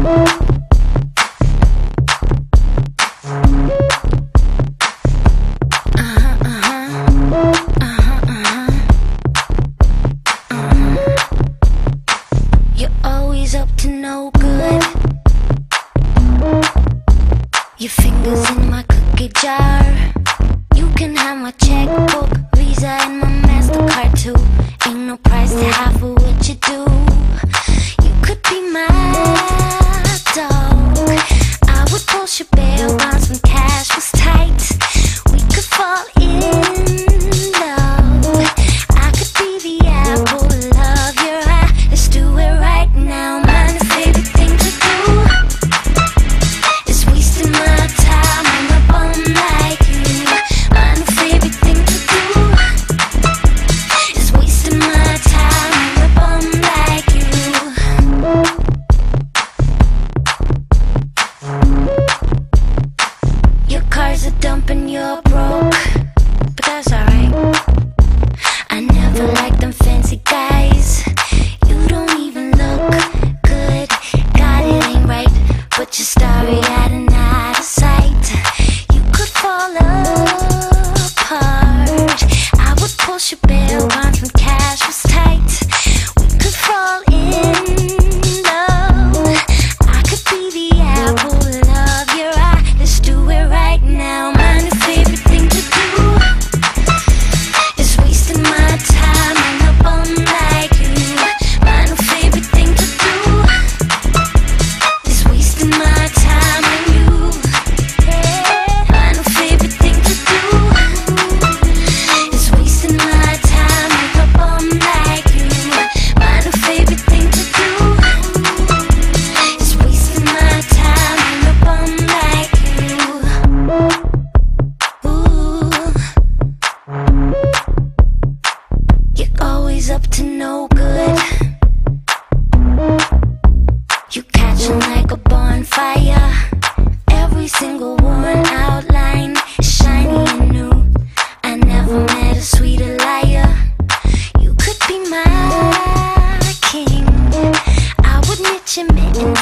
Up to no good. Your fingers in my cookie jar. You can have my checkbook, Visa and my MasterCard too. Ain't no price to have for what you do. You could be my dog. I would post your bail bonds when cash was tight. We could fall in love. I could be the apple of your eye. Let's do it right now. Cars are dumping, you're broke, but that's alright. I never liked them fancy guys. You don't even look good. God, it ain't right, but your story out and out of sight. You could fall apart. I would push your bail bonds when cash was tight. We could fall in love. I could be the apple of your eye. Let's do it right now. My new favorite thing to do is wasting my time on a bum like you. My new favorite thing to do is wasting my time on you. My new favorite thing to do is wasting my time on a bum like you. My new favorite thing to do is wasting my time on a bum like you. You're always up to no good. You catch 'em like a bonfire. Every single one outline is shiny and new. I never met a sweeter liar. You could be my king. I would knit your mitten